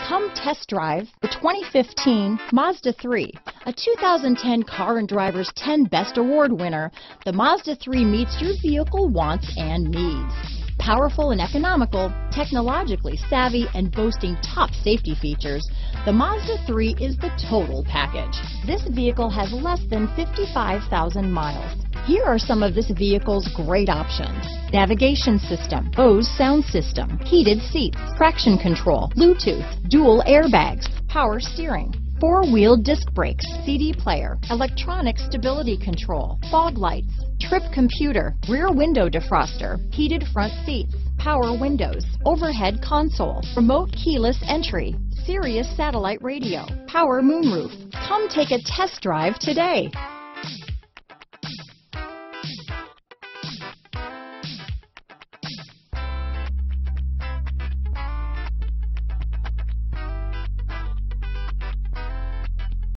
Come test drive the 2015 Mazda 3. A 2010 Car and Driver's 10 Best Award winner, the Mazda 3 meets your vehicle wants and needs. Powerful and economical, technologically savvy, and boasting top safety features, the Mazda 3 is the total package. This vehicle has less than 55,000 miles. Here are some of this vehicle's great options: navigation system, Bose sound system, heated seats, traction control, Bluetooth, dual airbags, power steering, four-wheel disc brakes, CD player, electronic stability control, fog lights, trip computer, rear window defroster, heated front seats, power windows, overhead console, remote keyless entry, Sirius satellite radio, power moonroof. Come take a test drive today.